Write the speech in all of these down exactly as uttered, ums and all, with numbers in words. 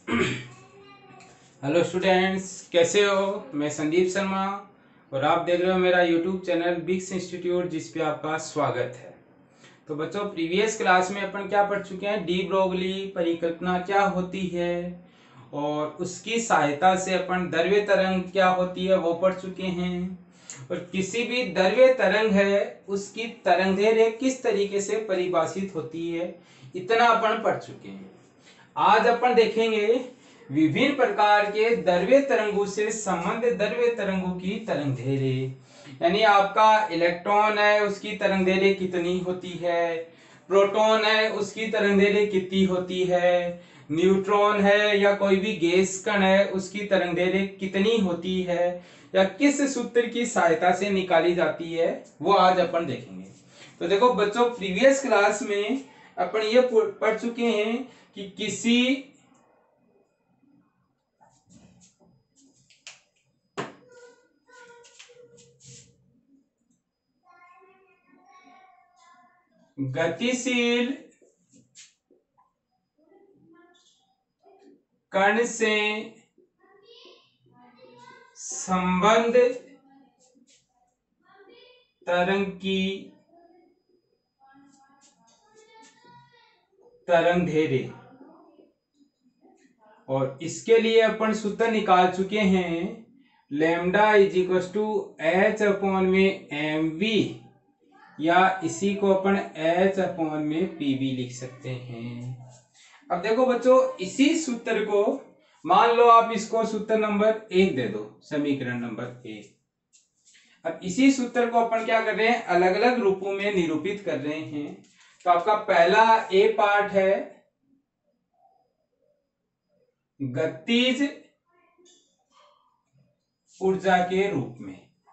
Hello students, कैसे हो। मैं संदीप शर्मा और आप देख रहे हो मेरा यूट्यूब चैनल बिक्स इंस्टीट्यूट, जिस पे आपका स्वागत है। तो बच्चों, प्रीवियस क्लास में अपन क्या पढ़ चुके हैं, डी ब्रोगली परिकल्पना क्या होती है और उसकी सहायता से अपन द्रव्य तरंग क्या होती है वो पढ़ चुके हैं। और किसी भी द्रव्य तरंग है उसकी तरंगदैर्घ्य किस तरीके से परिभाषित होती है, इतना अपन पढ़ चुके हैं। आज अपन देखेंगे विभिन्न प्रकार के द्रव्य तरंगों से संबंधित द्रव्य तरंगों की तरंगदैर्घ्य, यानी आपका इलेक्ट्रॉन है उसकी तरंगदैर्घ्य कितनी होती है, प्रोटॉन है उसकी तरंगदैर्घ्य कितनी होती है, न्यूट्रॉन है या कोई भी गैस कण है उसकी तरंगदैर्घ्य कितनी होती है या किस सूत्र की सहायता से निकाली जाती है, वो आज अपन देखेंगे। तो देखो बच्चों, प्रीवियस क्लास में अपन ये पढ़ चुके हैं कि किसी गतिशील कण से संबंध तरंग की तरंगदैर्घ्य, और इसके लिए अपन सूत्र निकाल चुके हैं, lambda is equal to H upon में एम वी, या इसी को अपन एच अपॉन में पी वी लिख सकते हैं। अब देखो बच्चों, इसी सूत्र को मान लो आप इसको सूत्र नंबर एक दे दो, समीकरण नंबर एक। अब इसी सूत्र को अपन क्या कर रहे हैं, अलग अलग रूपों में निरूपित कर रहे हैं। तो आपका पहला ए पार्ट है गतिज ऊर्जा के रूप में।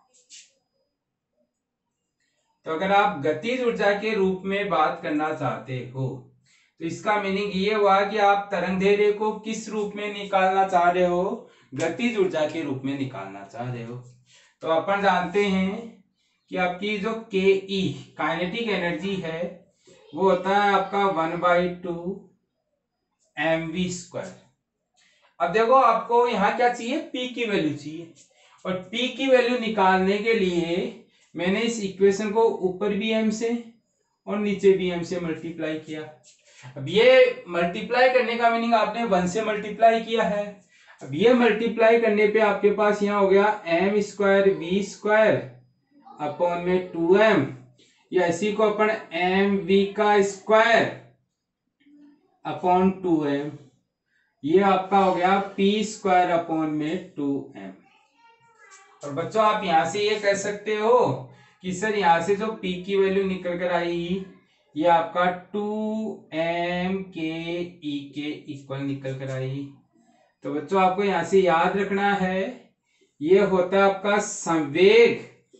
तो अगर आप गतिज ऊर्जा के रूप में बात करना चाहते हो तो इसका मीनिंग ये हुआ कि आप तरंगदैर्घ्य को किस रूप में निकालना चाह रहे हो, गतिज ऊर्जा के रूप में निकालना चाह रहे हो। तो अपन जानते हैं कि आपकी जो के ई काइनेटिक एनर्जी है वो होता है आपका one by two M V square. अब देखो, आपको यहाँ क्या चाहिए, पी की वैल्यू चाहिए, और पी की वैल्यू निकालने के लिए मैंने इस इक्वेशन को ऊपर भी एम से और नीचे भी एम से मल्टीप्लाई किया। अब ये मल्टीप्लाई करने का मीनिंग आपने वन से मल्टीप्लाई किया है। अब ये मल्टीप्लाई करने पे आपके पास यहाँ हो गया M square V square upon में टू एम, या इसी को अपन एम वी का स्क्वायर अपॉन टू एम, ये आपका हो गया पी स्क्वायर अपॉन में टू एम। और बच्चों, आप यहां से ये कह सकते हो कि सर यहां से जो पी की वैल्यू निकल कर आई ये आपका टू एम के ई के इक्वल निकल कर आई। तो बच्चों, आपको यहां से याद रखना है, ये होता है आपका संवेग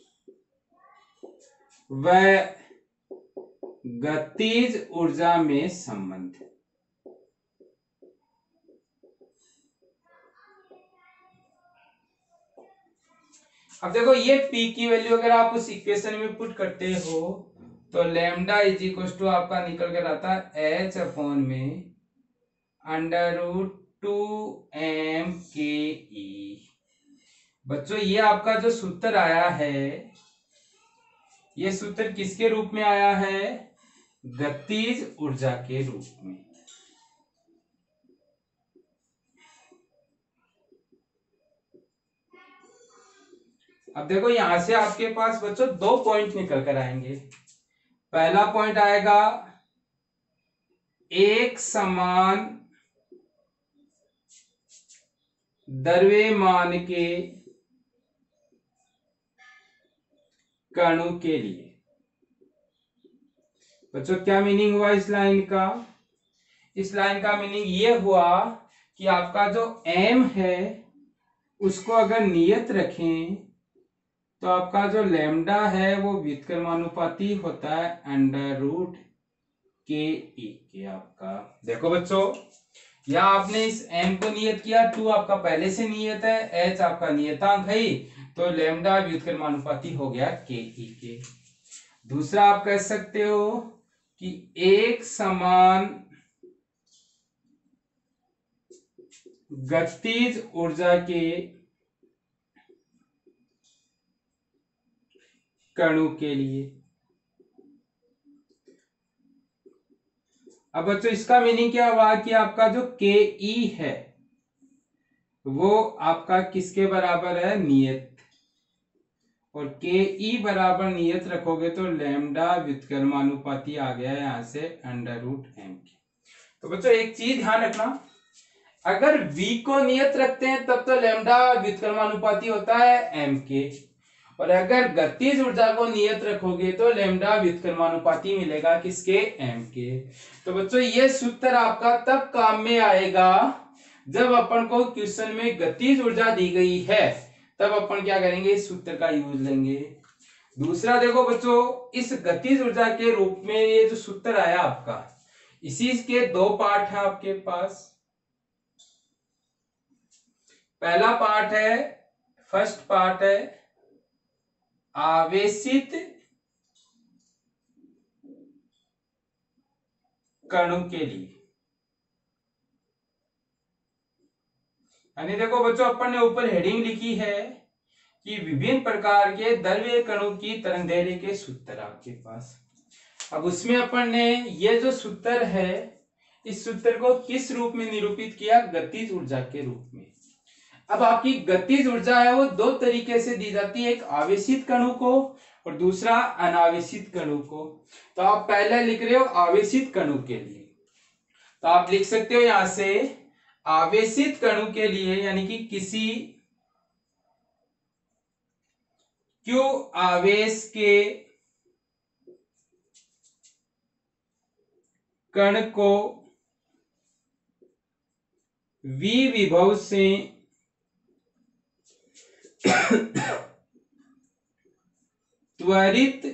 व गतिज ऊर्जा में संबंध। अब देखो, ये P की वैल्यू अगर आप उस इक्वेशन में पुट करते हो तो लैम्डा इज इक्वल टू आपका निकल कर आता है एच अपॉन में under root two M K E. बच्चों, ये आपका जो सूत्र आया है, ये सूत्र किसके रूप में आया है, गतिज ऊर्जा के रूप में। अब देखो, यहां से आपके पास बच्चों दो पॉइंट निकल कर आएंगे। पहला पॉइंट आएगा एक समान द्रव्यमान के कणों के लिए। बच्चों, क्या मीनिंग हुआ इस लाइन का, इस लाइन का मीनिंग ये हुआ कि आपका जो m है उसको अगर नियत रखें तो आपका जो लैम्डा है वो व्युत्क्रमानुपाती होता है अंडर रूट के ई के। आपका देखो बच्चों, यहाँ आपने इस m को नियत किया, टू आपका पहले से नियत है, h आपका नियतांक है, तो लैम्डा व्युत्क्रमानुपाती हो गया के ई के। दूसरा आप कह सकते हो कि एक समान गतिज ऊर्जा के कणों के लिए। अब बच्चों इसका मीनिंग क्या हुआ कि आपका जो के ई है वो आपका किसके बराबर है, नियत। और के ई बराबर नियत रखोगे तो लैम्डा व्युत्क्रमानुपाती आ गया यहां से अंडर रूट एम के। तो बच्चों एक चीज ध्यान रखना, अगर v को नियत रखते हैं तब तो लैम्डा व्युत्क्रमानुपाती होता है एम के, और अगर गतिज ऊर्जा को नियत रखोगे तो लैम्डा व्युत्क्रमानुपाती मिलेगा किसके, एम के। तो बच्चों ये सूत्र आपका तब काम में आएगा जब अपन को क्वेश्चन में गतिज ऊर्जा दी गई है, तब अपन क्या करेंगे, इस सूत्र का यूज लेंगे। दूसरा देखो बच्चों, इस गतिज ऊर्जा के रूप में ये जो सूत्र आया आपका, इसी के दो पार्ट है आपके पास। पहला पार्ट है, फर्स्ट पार्ट है आवेशित कणों के लिए। यानी देखो बच्चों, अपन ने ऊपर हेडिंग लिखी है कि विभिन्न प्रकार के द्रव्य कणों की तरंगदैर्घ्य के सूत्र आपके पास। अब उसमें अपन ने ये जो सूत्र है, इस सूत्र को किस रूप में निरूपित किया, गतिज ऊर्जा के रूप में। अब आपकी गतिज ऊर्जा है वो दो तरीके से दी जाती है, एक आवेशित कणों को और दूसरा अनावेशित कणों को। तो आप पहले लिख रहे हो आवेशित कणों के लिए, तो आप लिख सकते हो यहां से आवेशित कणों के लिए, यानी कि किसी क्यू आवेश के कण को V विभव से त्वरित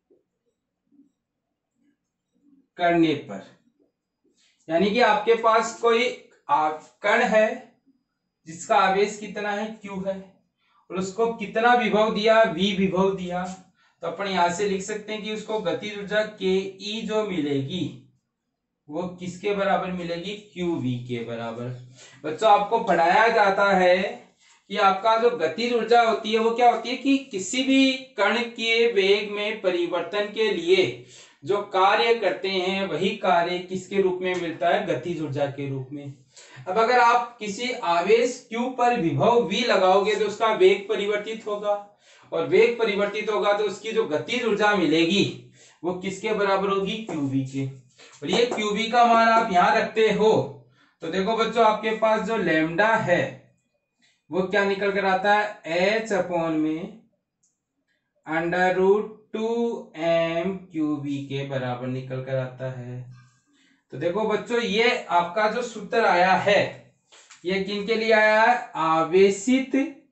करने पर, यानी कि आपके पास कोई कण है जिसका आवेश कितना है, Q है, और उसको कितना विभव दिया, V विभव दिया। तो अपन यहां से लिख सकते हैं कि उसको गतिज ऊर्जा के ई जो मिलेगी वो किसके बराबर मिलेगी, क्यू वी के बराबर। बच्चों आपको पढ़ाया जाता है कि आपका जो गतिज ऊर्जा होती है वो क्या होती है कि किसी भी कण के वेग में परिवर्तन के लिए जो कार्य करते हैं वही कार्य किसके रूप में मिलता है, गतिज ऊर्जा के रूप में। अब अगर आप किसी आवेश Q पर विभव V लगाओगे तो उसका वेग परिवर्तित होगा, और वेग परिवर्तित होगा तो उसकी जो गतिज ऊर्जा मिलेगी वो किसके बराबर होगी, क्यूवी के। और ये क्यूवी का मान आप यहां रखते हो तो देखो बच्चों, आपके पास जो लैम्डा है वो क्या निकल कर आता है, एच अपॉन में under root two M Q V के बराबर निकल कर आता है। तो देखो बच्चों, ये आपका जो सूत्र आया है ये किन के लिए आया है, आवेशित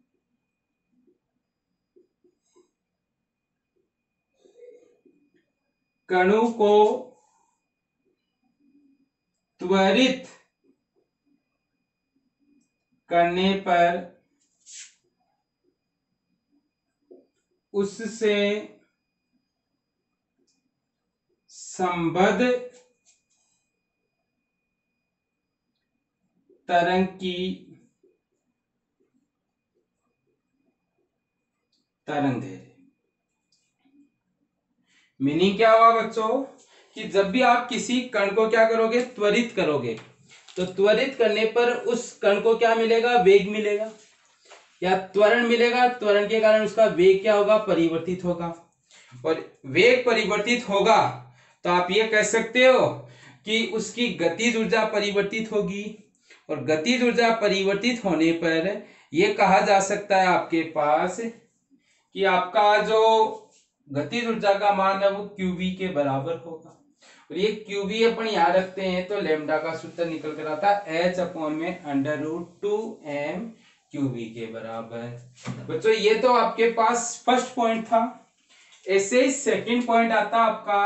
कणों को त्वरित करने पर उससे संबद्ध तरंग की तरंगदैर्घ्य। मीनिंग क्या हुआ बच्चों कि जब भी आप किसी कण को क्या करोगे, त्वरित करोगे, तो त्वरित करने पर उस कण को क्या मिलेगा, वेग मिलेगा या त्वरण मिलेगा। त्वरण के कारण उसका वेग क्या होगा, परिवर्तित होगा, और वेग परिवर्तित होगा तो आप ये कह सकते हो कि उसकी गतिज ऊर्जा परिवर्तित होगी, और गतिज ऊर्जा परिवर्तित होने पर यह कहा जा सकता है आपके पास कि आपका जो गतिज ऊर्जा का मान है वो क्यूवी के बराबर होगा। और ये क्यूवी अपन यहां रखते हैं तो लैम्डा का सूत्र निकल कर आता है एच अपॉन में under root two M Q V के बराबर। बच्चों ये तो आपके पास फर्स्ट पॉइंट था। ऐसे ही सेकंड पॉइंट आता आपका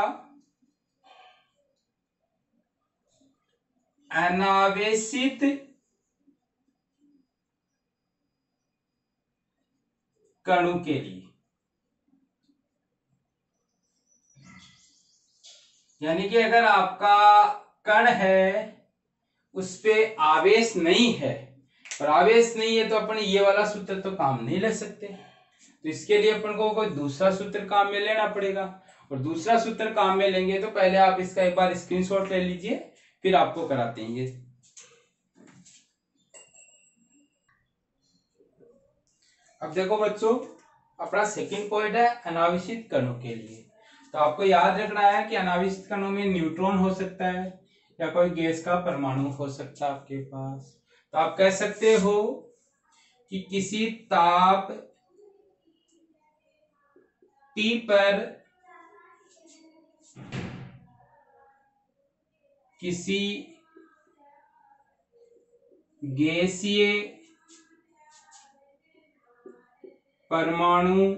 अनावेशित कणों के लिए, यानी कि अगर आपका कण है उस पे आवेश नहीं है और आवेश नहीं है तो अपन ये वाला सूत्र तो काम नहीं ले सकते, तो इसके लिए अपन को कोई दूसरा सूत्र काम में लेना पड़ेगा। और दूसरा सूत्र काम में लेंगे तो पहले आप इसका एक बार स्क्रीनशॉट ले लीजिए, फिर आपको कराते हैं ये। अब देखो बच्चों, अपना सेकंड पॉइंट है अनावेशित कणों के लिए। तो आपको याद रखना है कि अनावेशित कणों में न्यूट्रॉन हो सकता है या कोई गैस का परमाणु हो सकता है आपके पास। तो आप कह सकते हो कि किसी ताप T पर किसी गैसीय परमाणु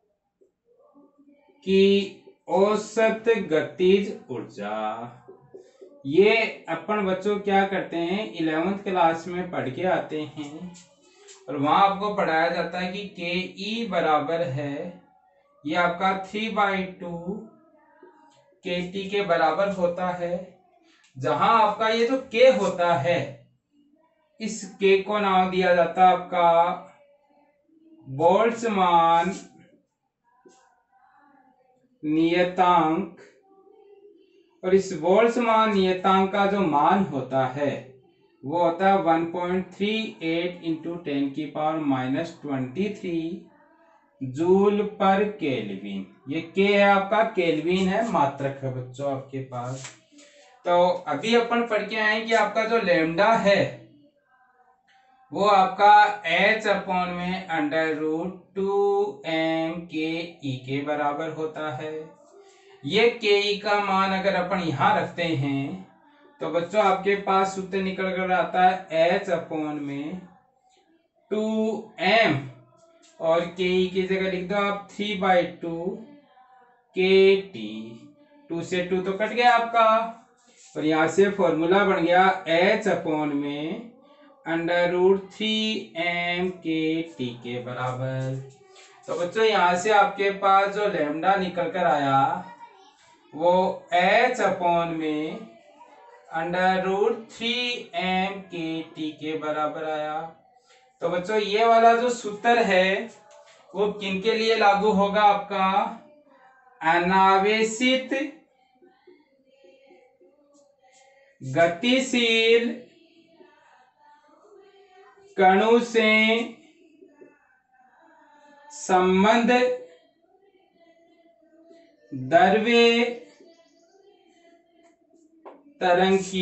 की औसत गतिज ऊर्जा, ये अपन बच्चों क्या करते हैं इलेवेंथ क्लास में पढ़ के आते हैं और वहां आपको पढ़ाया जाता है कि के ई बराबर है, ये आपका three by two K T के बराबर होता है। जहां आपका ये जो के होता है, इस के को नाम दिया जाता है आपका बोल्ट्जमान नियतांक, और इस बोल्ट्जमान नियतांक का जो मान होता है वो होता है one point three eight into ten की power minus twenty three joule पर केल्विन। ये के है आपका, केल्विन है, मात्रक है बच्चों आपके पास। तो अभी अपन पढ़ के आए कि आपका जो लैम्डा है वो आपका h अपॉन में under root two M K E के बराबर होता है। ये के ई का मान अगर अपन यहां रखते हैं तो बच्चों आपके पास सूत्र निकल कर आता है h अपॉन में टू एम, और के ई की जगह लिख दो आप three by two K T, two से टू तो कट गया आपका, और यहां से फॉर्मूला बन गया h अपॉन में under root three M K T के बराबर। तो बच्चों यहां से आपके पास जो लैम्डा निकल कर आया वो h अपॉन में under root three M K T के बराबर आया। तो बच्चों ये वाला जो सूत्र है वो किनके लिए लागू होगा, आपका अनावेशित गतिशील कणों से संबंध द्रव्य तरंग की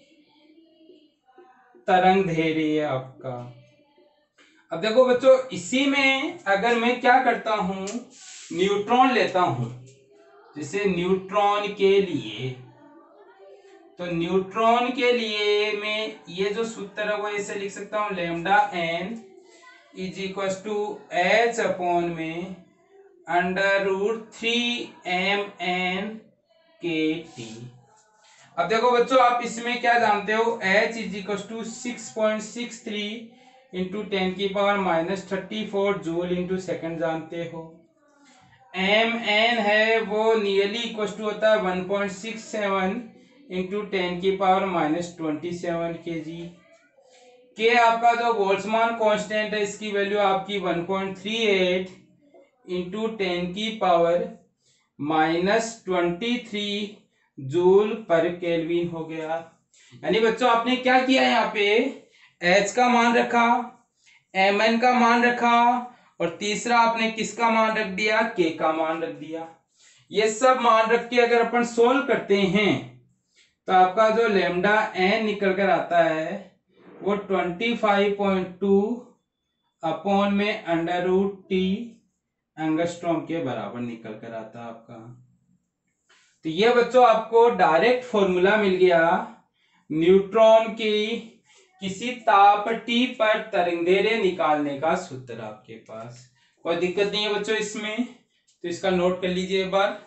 तरंग धैर्य आपका। अब देखो बच्चों, इसी में अगर मैं क्या करता हूं न्यूट्रॉन लेता हूं, जैसे न्यूट्रॉन के लिए, तो न्यूट्रॉन के लिए मैं ये जो सूत्र है वो ऐसे लिख सकता हूं lambda N is equal to H upon में under root three M N K T. अब देखो बच्चों, आप इसमें क्या जानते हो, h is equal to six point six three into ten की power minus thirty four joule into second जानते हो। एम एन है वो नियरली इक्वल टू होता है one point six seven into ten की power minus twenty seven K G. के आपका जो बोल्ट्जमान कांस्टेंट है इसकी वैल्यू आपकी one point three eight into ten की power minus twenty three joule पर केल्विन हो गया। यानी बच्चों आपने क्या किया, यहाँ पे H का मान रखा, Mn का मान रखा, और तीसरा आपने किसका मान रख दिया, K का मान रख दिया। ये सब मान रख के अगर अपन सोल्व करते हैं तो आपका जो लैम्डा n निकल कर आता है वो twenty five point two upon में अंडर रूट टी एंगस्ट्रॉम के बराबर निकल कर आता है आपका। तो ये बच्चों आपको डायरेक्ट फॉर्मूला मिल गया न्यूट्रॉन की किसी ताप T पर तरंगदैर्घ्य निकालने का सूत्र आपके पास। कोई दिक्कत नहीं है बच्चों इसमें, तो इसका नोट कर लीजिए एक बार।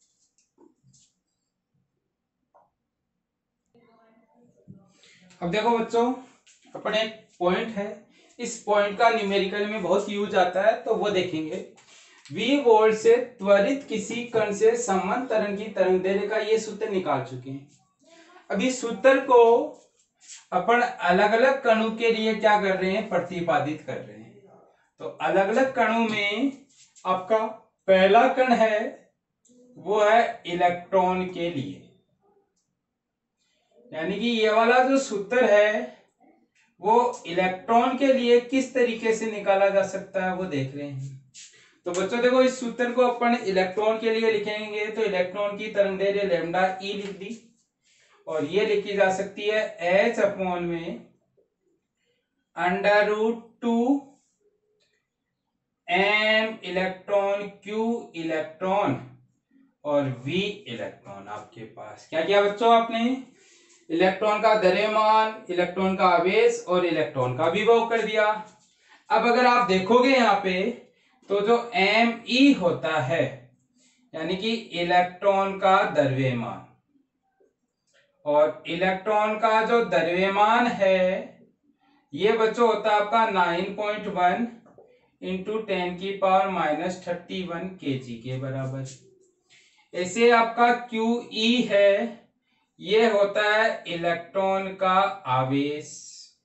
अब देखो बच्चों, अपने एक पॉइंट है, इस पॉइंट का न्यूमेरिकल में बहुत यूज आता है, तो वो देखेंगे। वी वोल्ट से त्वरित किसी कण से समान तरंग की तरंगदैर्घ्य का ये सूत्र निकाल चुके हैं। अभी सूत्र को अपन अलग अलग कणों के लिए क्या कर रहे हैं, प्रतिपादित कर रहे हैं। तो अलग अलग कणों में आपका पहला कण है वो है इलेक्ट्रॉन के लिए, यानी कि ये वाला जो सूत्र है वो इलेक्ट्रॉन के लिए किस तरीके से निकाला जा सकता है वो देख रहे हैं। तो बच्चों देखो, इस सूत्र को अपन इलेक्ट्रॉन के लिए लिखेंगे तो इलेक्ट्रॉन की तरंगदैर्घ्य लैम्डा ई लिख दी, और ये लिखी जा सकती है एच अपॉन में under root two M electron Q electron और वी इलेक्ट्रॉन। आपके पास क्या किया बच्चों, आपने इलेक्ट्रॉन का द्रव्यमान, इलेक्ट्रॉन का आवेश और इलेक्ट्रॉन का विभव कर दिया। अब अगर आप देखोगे यहाँ पे तो जो एम ई होता है यानी कि इलेक्ट्रॉन का द्रव्यमान, और इलेक्ट्रॉन का जो द्रव्यमान है ये बच्चों होता है आपका nine point one into ten की power minus thirty one K G के बराबर। ऐसे आपका क्यू ई है, ये होता है इलेक्ट्रॉन का आवेश,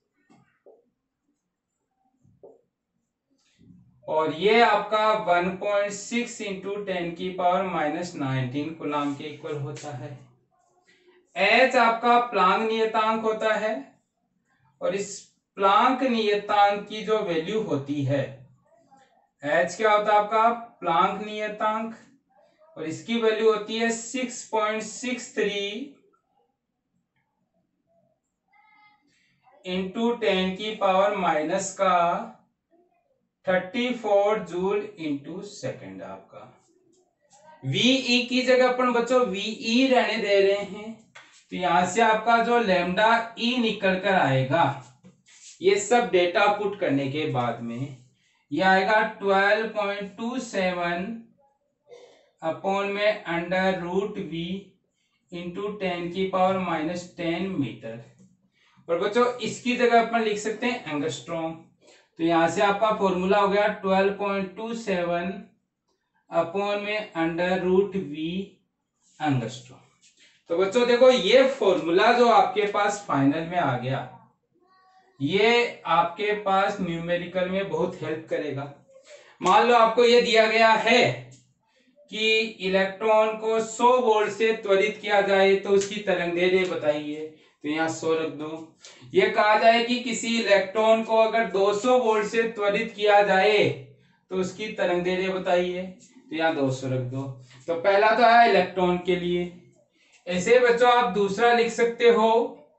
और ये आपका one point six into ten की पावर माइनस नाइनटीन कूलम के इक्वल होता है। एच आपका प्लांक नियतांक होता है, और इस प्लांक नियतांक की जो वैल्यू होती है, एच क्या होता है आपका प्लांक नियतांक, और इसकी वैल्यू होती है six point six three into ten की पावर माइनस का thirty four joule into second. आपका वीई की जगह अपन बच्चों वीई रहने दे रहे हैं, तो यहां से आपका जो लैम्डा ई निकल कर आएगा, ये सब डेटा पुट करने के बाद में ये आएगा twelve point two seven upon में under root V into ten की पावर माइनस टेन मीटर। और बच्चों इसकी जगह अपन लिख सकते हैं एंगस्ट्रॉम, तो यहां से आपका फॉर्मूला हो गया twelve point two seven upon में अंडर रूट वी एंगस्ट्रॉम। तो बच्चों देखो, ये फॉर्मूला जो आपके पास फाइनल में आ गया, ये आपके पास न्यूमेरिकल में बहुत हेल्प करेगा। मान लो आपको ये दिया गया है कि इलेक्ट्रॉन को सौ वोल्ट से त्वरित किया जाए तो उसकी तरंगदैर्घ्य बताइए, तो यहाँ सौ रख दो। ये कहा जाए कि किसी इलेक्ट्रॉन को अगर दो सौ वोल्ट से त्वरित किया जाए तो उसकी तरंगदैर्घ्य बताइए, तो यहाँ दो सौ रख दो। तो पहला तो है इलेक्ट्रॉन के लिए। ऐसे बच्चों आप दूसरा लिख सकते हो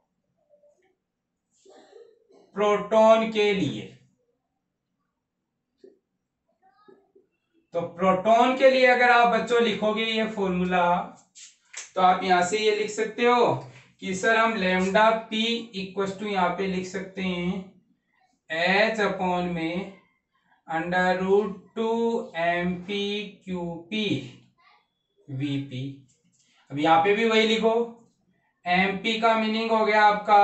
प्रोटॉन के लिए। तो प्रोटॉन के लिए अगर आप बच्चों लिखोगे ये फॉर्मूला, तो आप यहां से ये लिख सकते हो कि सर हम लेमडा पी इक्वल टू यहाँ पे लिख सकते हैं एच अपॉन में under root two M P Q P V P. अब यहाँ पे भी वही लिखो, एम पी का मीनिंग हो गया आपका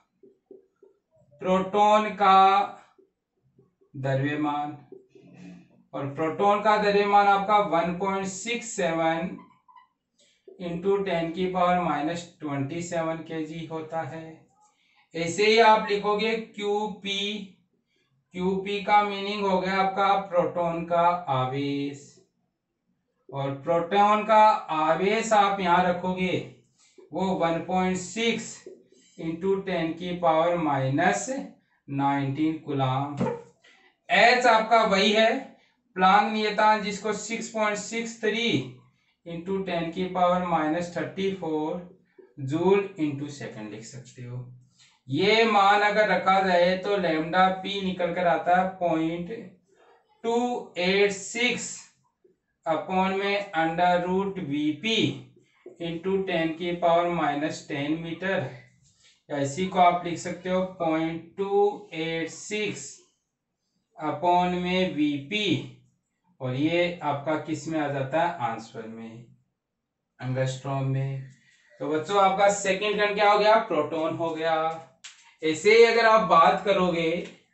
प्रोटॉन का द्रव्यमान, और प्रोटॉन का द्रव्यमान आपका one point six seven into ten की power minus twenty seven K G होता है। ऐसे ही आप लिखोगे क्यू पी, क्यू पी का मीनिंग हो गया आपका प्रोटॉन का आवेश, और प्रोटॉन का आवेश आप यहां रखोगे वो one point six into ten की power minus nineteen coulomb. H आपका वही है प्लांक नियतांक, जिसको six point six three into ten की power minus thirty four joule into second लिख सकते हो। ये मान अगर रखा जाए तो लैम्डा पी निकल कर आता है point two eight six upon में under root V P into ten की पावर माइनस टेन मीटर, या इसी को आप लिख सकते हो point two eight six upon में वीपी, और ये आपका किस में आ जाता है आंसर में, एंगस्ट्रॉम में। तो बच्चों आपका सेकंड कण क्या हो गया, प्रोटॉन हो गया। ऐसे ही अगर आप बात करोगे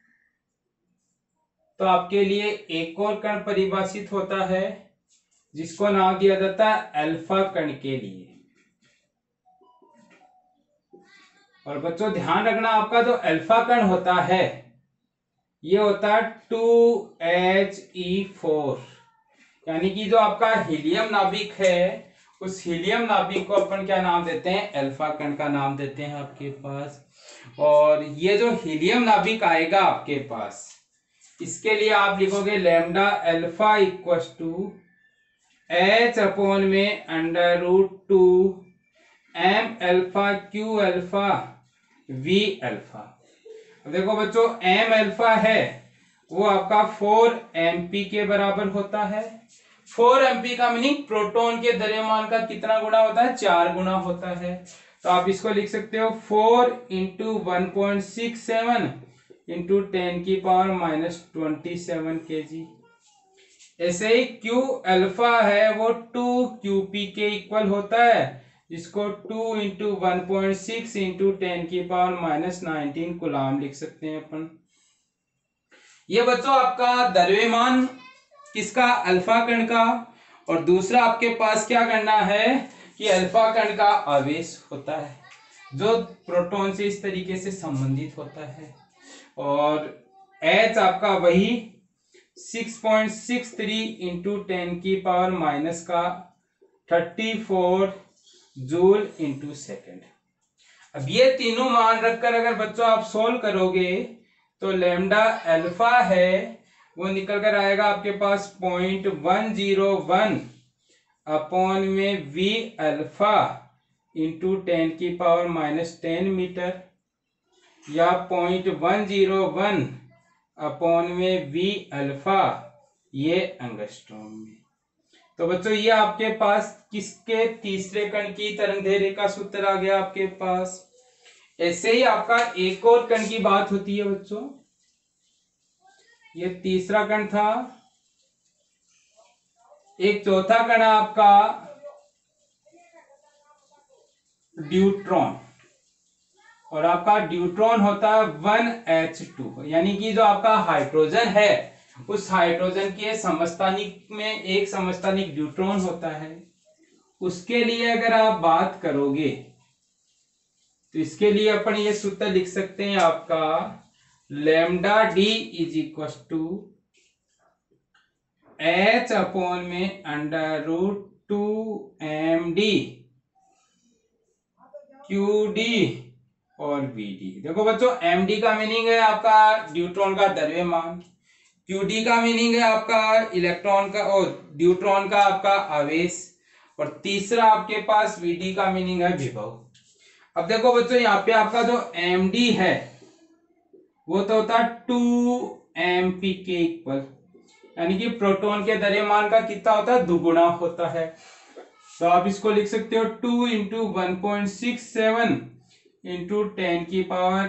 तो आपके लिए एक और कण परिभाषित होता है जिसको नाम दिया जाता है अल्फा कण के लिए। और बच्चों ध्यान रखना, आपका जो अल्फा कण होता है ये होता है टू एच ई फोर, यानी कि जो आपका हीलियम नाभिक है उस हीलियम नाभिक को अपन क्या नाम देते हैं, अल्फा कण का नाम देते हैं आपके पास। और ये जो हीलियम नाभिक आएगा आपके पास, इसके लिए आप लिखोगे lambda alpha equal to H upon में under root two M alpha Q alpha V alpha. देखो बच्चों, एम अल्फा है वो आपका फोर एम पी के बराबर होता है। फोर एम पी का मीनिंग प्रोटॉन के द्रव्यमान का कितना गुना होता है, चार गुना होता है। तो आप इसको लिख सकते हो four into one point six seven into ten की power minus twenty seven K G. ऐसे ही क्यू अल्फा है वो टू क्यू पी के इक्वल होता है, जिसको two into one point six into ten की पावर माइनस नाइनटीन कूलाम लिख सकते हैं अपन। ये बच्चों आपका द्रव्यमान किसका, अल्फा कण का। और दूसरा आपके पास क्या करना है कि अल्फा कण का आवेश होता है जो प्रोटॉन से इस तरीके से संबंधित होता है। और H आपका वही six point six three into ten की पावर माइनस का thirty four joule into second. अब ये तीनों मान रखकर अगर बच्चों आप सोल्व करोगे तो लैम्डा अल्फा है वो निकल कर आएगा आपके पास point one zero one upon में वी अल्फा इंटू टेन की पावर माइनस टेन मीटर, या point one zero one upon में वी अल्फा ये एंगस्ट्रॉम में। तो बच्चों ये आपके पास किसके, तीसरे कण की तरंगदैर्घ्य का सूत्र आ गया आपके पास। ऐसे ही आपका एक और कण की बात होती है बच्चों, ये तीसरा कण था। एक चौथा कण आपका ड्यूट्रॉन, और आपका ड्यूट्रॉन होता है वन एच टू, यानी कि जो आपका हाइड्रोजन है उस हाइड्रोजन के समस्थानिक में एक समस्थानिक ड्यूट्रॉन होता है। उसके लिए अगर आप बात करोगे तो इसके लिए अपन ये सूत्र लिख सकते हैं आपका lambda D is equal to H upon में under root two M D Q D और वी डी। देखो बच्चों, एम डी का मीनिंग है आपका ड्यूट्रॉन का द्रव्यमान, क्यू डी का मीनिंग है आपका इलेक्ट्रॉन का और ड्यूट्रॉन का आपका आवेश, और तीसरा आपके पास वी डी का मीनिंग है विभव। अब देखो बच्चों, यहाँ पे आपका जो एम डी है वो तो होता है टू एम पी के इक्वल, यानी कि प्रोटॉन के द्रव्यमान का कितना होता है, दुगुना होता है। तो आप इसको लिख सकते हो two into one point six seven into ten की power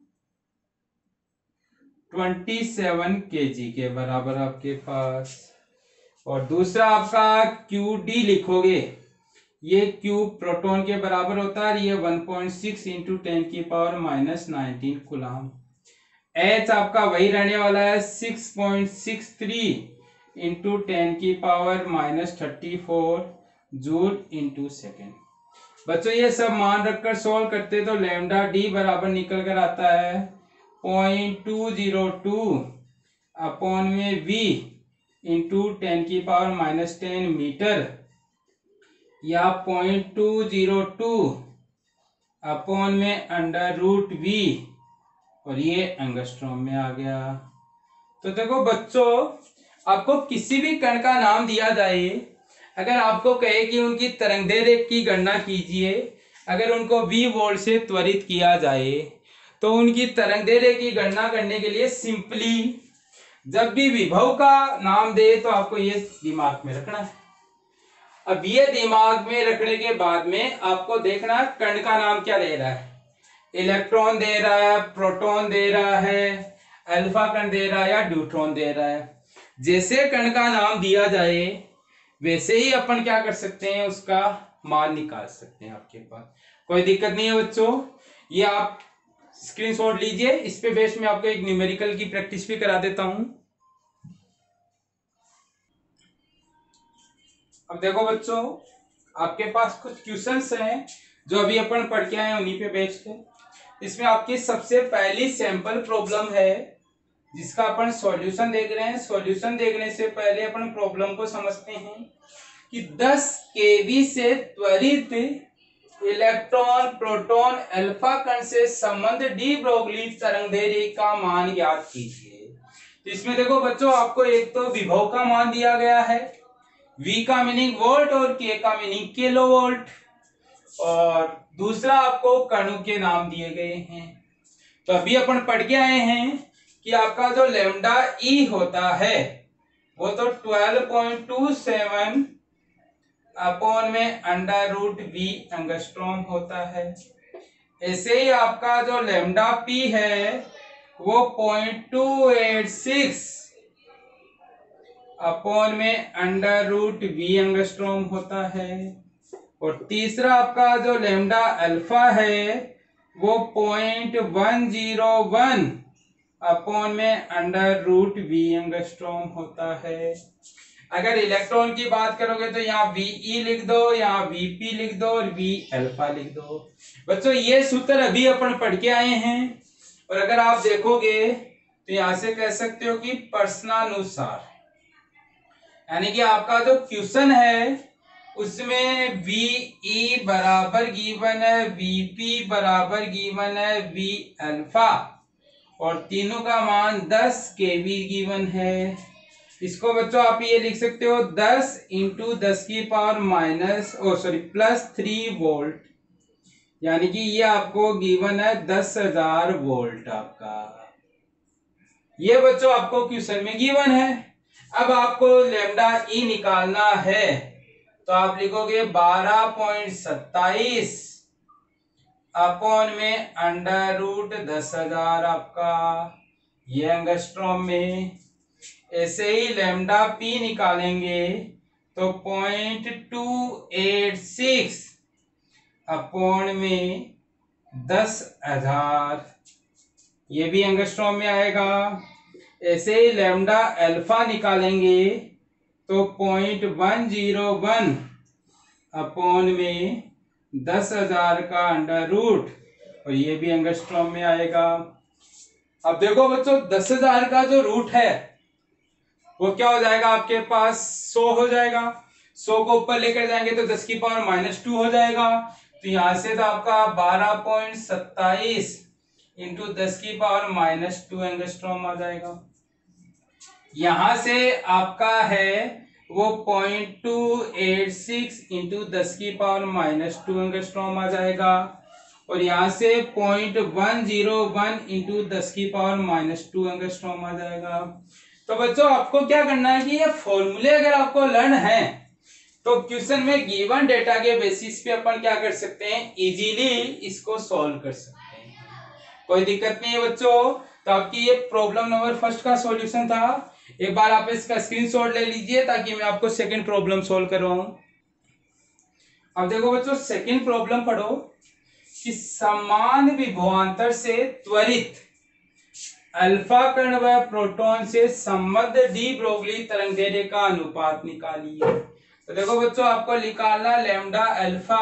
twenty seven K G के बराबर आपके पास। और दूसरा आपका क्यू डी लिखोगे, ये क्यू प्रोटॉन के बराबर होता है, ये one point six into ten की power minus nineteen coulomb. H आपका वही रहने वाला है six point six three into ten की power minus thirty four joule into second. बच्चों ये सब मान रखकर सोल्व करते तो लैम्डा डी बराबर निकल कर आता है point two zero two upon में वी इंटू टेन की पावर माइनस टेन मीटर, या point two zero two upon में अंडर रूट वी, और ये एंगस्ट्रॉम में आ गया। तो देखो बच्चों, आपको किसी भी कण का नाम दिया जाए, अगर आपको कहे कि उनकी तरंगदैर्घ्य की गणना कीजिए, अगर उनको v वोल्ट से त्वरित किया जाए तो उनकी तरंगदैर्घ्य की गणना करने के लिए सिंपली जब भी विभव का नाम दे तो आपको ये दिमाग में रखना है। अब ये दिमाग में रखने के बाद में आपको देखना है कण का नाम क्या दे रहा है, इलेक्ट्रॉन दे रहा है, प्रोटॉन दे रहा है, अल्फा कण दे रहा है या ड्यूट्रॉन दे रहा है। जैसे कण का नाम दिया जाए वैसे ही अपन क्या कर सकते हैं, उसका मान निकाल सकते हैं आपके पास, कोई दिक्कत नहीं है बच्चों। ये आप स्क्रीनशॉट लीजिए, इस पे बेस में आपको एक न्यूमेरिकल की प्रैक्टिस भी करा देता हूं। अब देखो बच्चों, आपके पास कुछ क्वेश्चंस हैं जो अभी अपन पढ़ के आए उन्हीं पे बेस्ड है। इसमें आपकी सबसे पहली सैंपल प्रॉब्लम है जिसका अपन सॉल्यूशन देख रहे हैं। सॉल्यूशन देखने से पहले अपन प्रॉब्लम को समझते हैं कि दस केवी से त्वरित इलेक्ट्रॉन प्रोटॉन अल्फा कण से संबंध डी ब्रोगली तरंगदैर्घ्य का मान ज्ञात कीजिए। तो इसमें देखो बच्चों, आपको एक तो विभव का मान दिया गया है, V का मीनिंग वोल्ट और K का मीनिंग किलो वोल्ट, और दूसरा आपको कणों के नाम दिए गए हैं। तो अभी अपन पढ़ के आए हैं कि आपका जो लैम्डा ई होता है वो तो twelve point two seven upon में अंडर रूट वी एंगस्ट्रॉम होता है। ऐसे ही आपका जो लैम्डा पी है वो point two eight six upon में अंडर रूट वी एंगस्ट्रॉम होता है। और तीसरा आपका जो लैम्डा अल्फा है वो point one zero one upon में अंडर रूट वी एंगस्ट्रॉम होता है। अगर इलेक्ट्रॉन की बात करोगे तो यहाँ Ve लिख दो, यहाँ Vp लिख दो और V अल्फा लिख दो। बच्चों ये सूत्र अभी अपन पढ़ के आए हैं, और अगर आप देखोगे तो यहां से कह सकते हो कि प्रश्नानुसार, यानी कि आपका जो क्वेश्चन है उसमें Ve बराबर गिवन है, Vp बराबर गिवन है, V अल्फा और तीनों का मान दस केवी गिवन है। इसको बच्चों आप ये लिख सकते हो दस इंटू दस की power minus oh sorry plus three volt, यानी कि ये आपको गिवन है दस हजार वोल्ट आपका। ये बच्चों आपको क्वेश्चन में गिवन है। अब आपको लैम्डा ई निकालना है तो आप लिखोगे बारह पॉइंट सत्ताईस अपॉन में अंडर रूट दस हजार आपका, ये एंगस्ट्रॉम में। ऐसे ही लैम्डा पी निकालेंगे तो point two eight six upon में दस हजार, ये भी एंगस्ट्रॉम में आएगा। ऐसे ही लैम्डा अल्फा निकालेंगे तो point one zero one upon में दस हजार का अंडर रूट, और ये भी एंगस्ट्रॉम में आएगा। अब देखो बच्चों, दस हजार का जो रूट है वो क्या हो जाएगा आपके पास, सौ हो जाएगा। सौ को ऊपर लेकर जाएंगे तो दस की पावर माइनस टू हो जाएगा। तो यहां से तो आपका बारह पॉइंट सत्ताईस इंटू दस की पावर माइनस टू एंगस्ट्रॉम आ जाएगा। यहां से आपका है वो point two eight six into दस की पावर माइनस टू एंगस्ट्रॉम आ जाएगा, और यहां से point one zero one into दस की पावर माइनस टू एंगस्ट्रॉम आ जाएगा। तो बच्चों आपको क्या करना है कि ये फॉर्मूले अगर आपको लर्न है तो क्वेश्चन में गिवन डेटा के बेसिस पे अपन क्या कर सकते हैं, इजीली इसको सॉल्व कर सकते हैं, कोई दिक्कत नहीं है बच्चों। तो आपकी ये प्रॉब्लम नंबर फर्स्ट का सॉल्यूशन था। एक बार आप इसका स्क्रीनशॉट ले लीजिए ताकि मैं आपको सेकंड प्रॉब्लम सॉल्व करवाऊं। अब देखो बच्चों, सेकंड प्रॉब्लम पढ़ो कि समान विभवांतर से त्वरित अल्फा कण व प्रोटॉन से संबद्ध डी ब्रोगली तरंगदैर्घ्य का अनुपात निकालिए। तो देखो बच्चों, आपको निकालना lambda alpha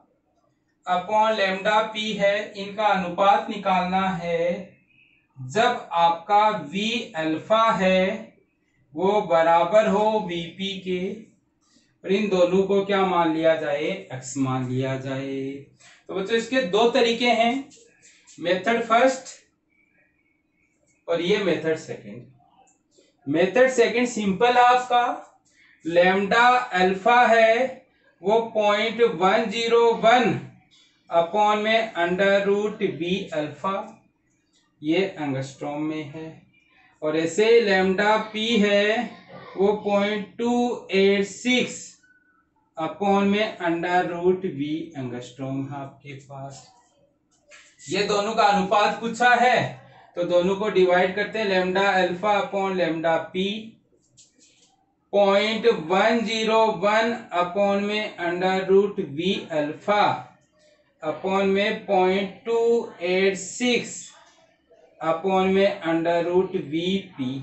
upon lambda P है, इनका अनुपात निकालना है जब आपका V अल्फा है वो बराबर हो Vp के, और इन दोनों को क्या मान लिया जाए, x मान लिया जाए। तो बच्चों इसके दो तरीके हैं, मेथड फर्स्ट और ये method second. Method second simple है आपका, लैम्डा अल्फा है वो point one zero one upon में अंडर रूट बी अल्फा, ये एंगस्ट्रॉम में है, और ऐसे लैम्डा पी है वो point two eight six upon में अंडर रूट वी एंगस्ट्रॉम है आपके पास। ये दोनों का अनुपात पूछा है तो दोनों को डिवाइड करते हैं, lambda alpha upon lambda P, point one zero one upon में under root V alpha upon में point two eight six upon में अंडर रूट वी पी।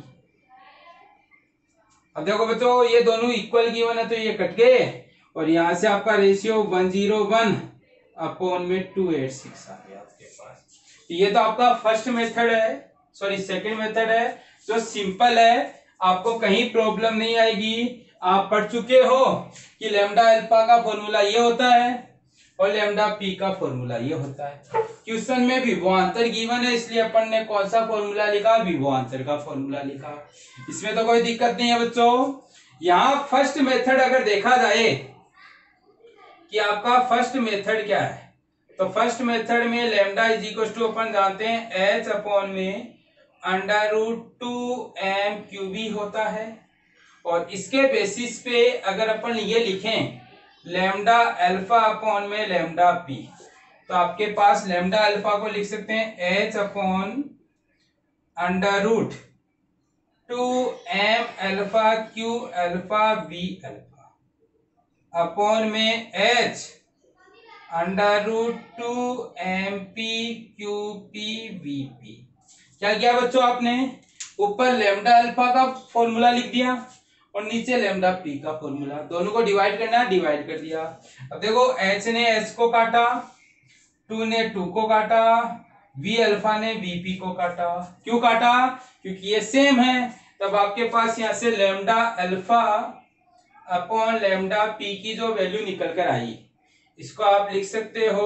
अब देखो बच्चों, ये दोनों इक्वल गिवन है तो ये कट गए, और यहां से आपका ratio one zero one upon में टू एट सिक्स आ गया आपके पास। ये तो आपका फर्स्ट मेथड है, सॉरी सेकंड मेथड है, जो सिंपल है, आपको कहीं प्रॉब्लम नहीं आएगी। आप पढ़ चुके हो कि लैम्डा अल्फा का फॉर्मूला ये होता है और लैम्डा पी का फॉर्मूला ये होता है। क्वेश्चन में विभवांतर गिवन है, इसलिए अपन ने कौन सा फॉर्मूला लिखा, विभवांतर का फॉर्मूला लिखा। इसमें तो कोई दिक्कत नहीं है बच्चों। यहाँ फर्स्ट मेथड अगर देखा जाए कि आपका फर्स्ट मेथड क्या है, तो फर्स्ट मेथड में लैम्डा इज इक्वल टू अपन जानते हैं एच अपॉन में under root two M QB होता है। और इसके बेसिस पे अगर अपन ये लिखें लैम्डा अल्फा अपॉन में लैम्डा पी, तो आपके पास लैम्डा अल्फा को लिख सकते हैं H upon under root two M alpha Q alpha V alpha upon में H under root two M P Q P V P. क्या किया बच्चों आपने, ऊपर लैम्डा अल्फा का फॉर्मूला लिख दिया और नीचे लैम्डा पी का फॉर्मूला, दोनों को डिवाइड करना है, डिवाइड कर दिया। अब देखो एच ने एच को काटा, टू ने टू को काटा, वी अल्फा ने वीपी को काटा। क्यों काटा, क्योंकि ये सेम है। तब आपके पास यहाँ से lambda alpha upon lambda P की जो वैल्यू निकल कर आई, इसको आप लिख सकते हो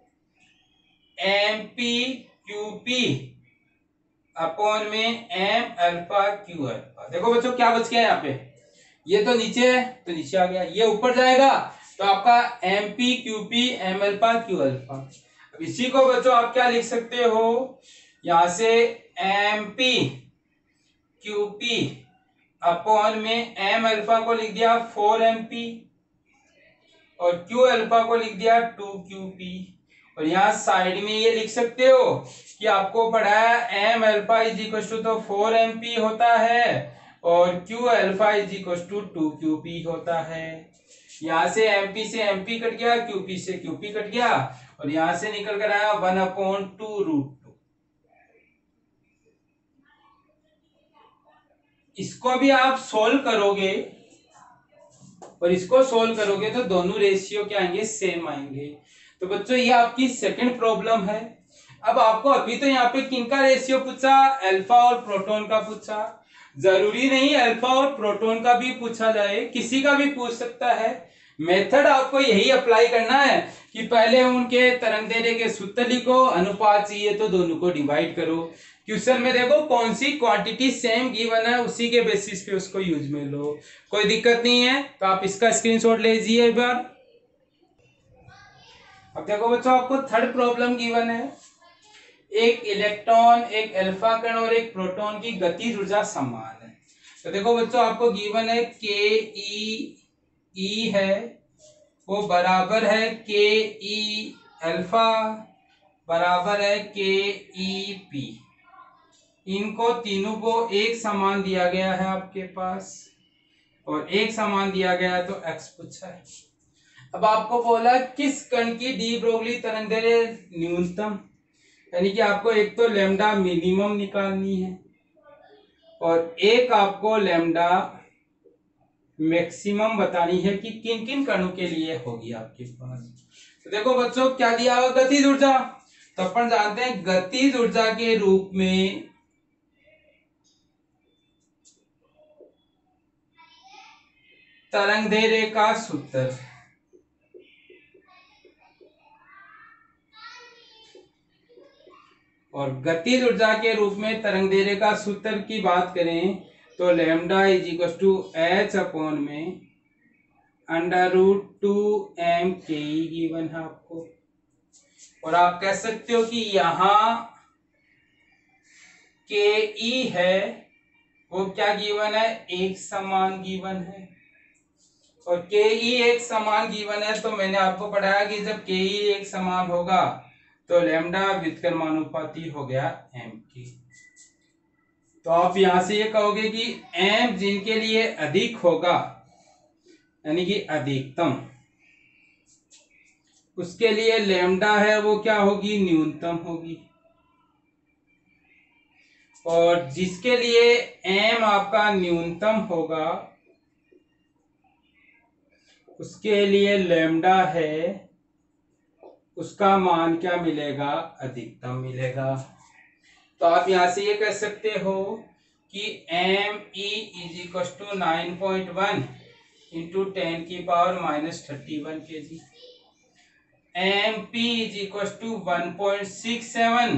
M P Q P upon में एम अल्फा क्यू अल्फा। देखो बच्चों क्या बच गया यहाँ पे, ये तो नीचे है तो नीचे आ गया, ये ऊपर जाएगा तो आपका M P Q P M alpha Q alpha. अब इसी को बच्चों आप क्या लिख सकते हो, यहां से M P Q P upon में एम अल्फा को लिख दिया फोर एम पी और क्यू अल्फा को लिख दिया टू क्यू पी। और यहाँ साइड में ये लिख सकते हो कि आपको पढ़ा है M alpha is equal to तो फोर एम पी होता है और Q alpha is equal to two Q P होता है। यहाँ से एमपी से एमपी कट गया, क्यूपी से क्यूपी कट गया और यहां से निकल कर आया one upon two root two. इसको भी आप सोल्व करोगे और इसको सोल्व करोगे तो दोनों रेशियो क्या आएंगे, सेम आएंगे। तो बच्चों ये आपकी सेकंड प्रॉब्लम है। अब आपको अभी तो यहाँ पे किनका रेशियो पूछा, अल्फा और प्रोटॉन का पूछा। जरूरी नहीं अल्फा और प्रोटॉन का भी पूछा जाए, किसी का भी पूछ सकता है। मेथड आपको यही अप्लाई करना है कि पहले उनके तरंगदैर्घ्य के सूत्र लिखो, अनुपात चाहिए तो दोनों को डिवाइड करो। क्वेश्चन में देखो कौन सी क्वांटिटी सेम गिवन है, उसी के बेसिस पे उसको यूज में लो, कोई दिक्कत नहीं है। तो आप इसका स्क्रीनशॉट लीजिए एक बार। अब देखो बच्चों आपको थर्ड प्रॉब्लम गिवन है, एक इलेक्ट्रॉन, एक अल्फा कण और एक प्रोटॉन की गतिज ऊर्जा समान है। तो देखो बच्चों आपको गिवन है के ई ई है वो बराबर है के ई अल्फा बराबर है के ई पी। इनको तीनों को एक समान दिया गया है आपके पास और एक समान दिया गया है तो एक्स पूछा है। अब आपको बोला किस कण की डी ब्रोगली तरंगदैर्घ्य न्यूनतम, यानी कि आपको एक तो लैम्डा मिनिमम निकालनी है और एक आपको लैम्डा मैक्सिमम बतानी है कि किन किन कणों के लिए होगी आपके पास। तो देखो बच्चों क्या दिया हुआ, गतिज ऊर्जा। तो अपन जानते हैं गतिज ऊर्जा के रूप में तरंगदैर्घ्य का सूत्र, और गतिज ऊर्जा के रूप में तरंगदैर्घ्य का सूत्र की बात करें तो lambda is equal to H upon में under root two M K given है आपको। और आप कह सकते हो कि यहाँ के ई है वो क्या गिवन है, एक समान गिवन है। और के ई एक समान गिवन है तो मैंने आपको पढ़ाया कि जब के ई एक समान होगा तो लैम्डा व्युत्क्रमानुपाती हो गया एम की। तो आप यहां से ये कहोगे कि एम जिनके लिए अधिक होगा यानी कि अधिकतम, उसके लिए लैम्डा है वो क्या होगी, न्यूनतम होगी। और जिसके लिए एम आपका न्यूनतम होगा उसके लिए लैम्डा है उसका मान क्या मिलेगा, अधिकतम मिलेगा। तो आप यहां से ये कह सकते हो कि M E is equal to nine point one into ten की power minus thirty one K G, M P is equal to one point six seven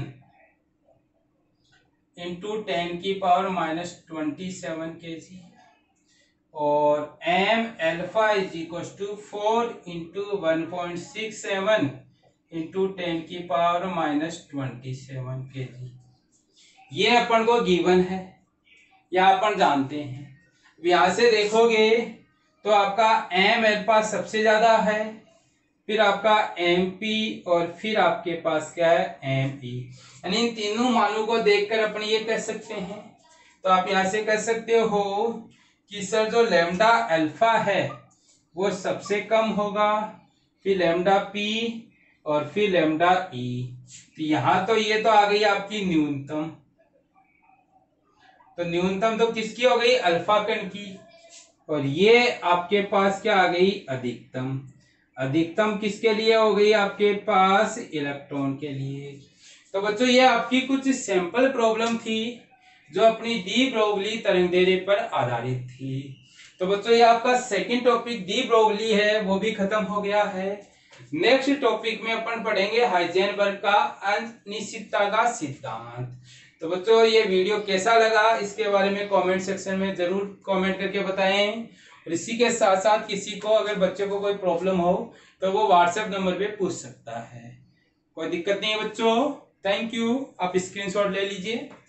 into ten की power minus twenty seven K G, और M alpha is equal to four into one point six seven into ten की power minus twenty seven K G. ये अपन को given है या अपन जानते हैं। यहां से देखोगे तो आपका एम एल्फा सबसे ज्यादा है, फिर आपका एम पी, और फिर आपके पास क्या है, एम ई। यानी इन तीनों मानों को देखकर अपन ये कह सकते हैं। तो आप यहां से कह सकते हो कि सर जो लैम्डा अल्फा है वो सबसे कम होगा, फिर लैम्डा पी, और फिर लैम्डा ई। तो यहां तो ये तो आ गई आपकी न्यूनतम। तो न्यूनतम तो किसकी हो गई, अल्फा कण की, और ये आपके पास क्या आ गई, अधिकतम। अधिकतम किसके लिए हो गई, आपके पास इलेक्ट्रॉन के लिए। तो बच्चों ये आपकी कुछ सैंपल प्रॉब्लम थी जो अपनी डी ब्रोगली तरंगदैर्घ्य पर आधारित थी। तो बच्चों ये आपका सेकंड टॉपिक डी ब्रोगली है वो भी खत्म हो गया है। नेक्स्ट टॉपिक में अपन पढ़ेंगे हाइजेनबर्ग का अनिश्चितता का सिद्धांत। तो बच्चों ये वीडियो कैसा लगा इसके बारे में कमेंट सेक्शन में जरूर कमेंट करके बताएं, और इसी के साथ साथ किसी को अगर बच्चे को कोई प्रॉब्लम हो तो वो व्हाट्सएप नंबर पे पूछ सकता है। कोई दिक्कत नहीं है बच्चों। Thank you. आप स्क्रीनशॉट ले लीजिए।